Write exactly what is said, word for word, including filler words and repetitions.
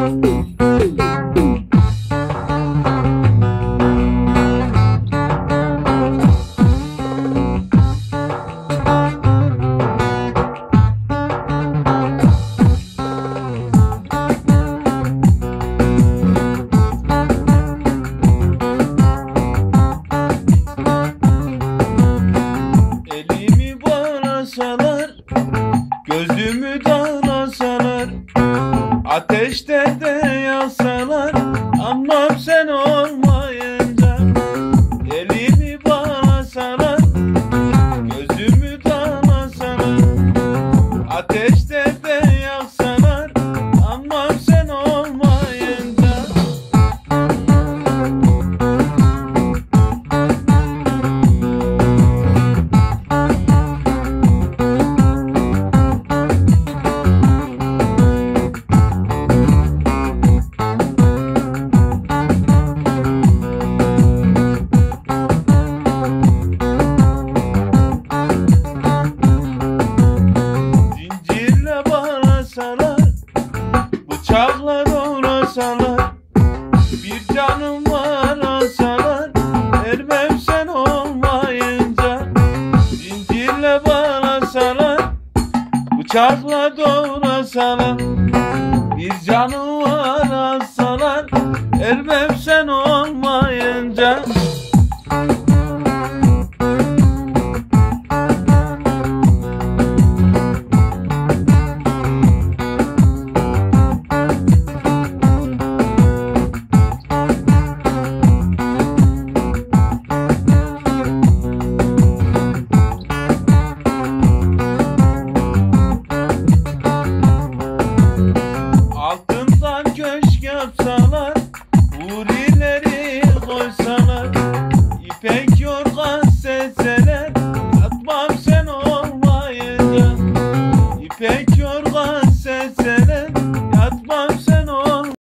Gözümü dağlasalar, ateşte de yaksalar, anlam sen olmayınca. Elimi bağlasalar, gözümü dağlasalar, ateşte de yaksalar, anlam sen olmayınca. Bıçakla doğrasalar, bir canım var alsalar, vermem sen olmayınca. Zincirle bağlasalar, bıçakla doğrasalar, bir canım var alsalar, vermem sen olmayınca. Köşk yapsalar, hurileri koysalar, ipek yorgan serseler, atmam sen olmayınca. İpek yorgan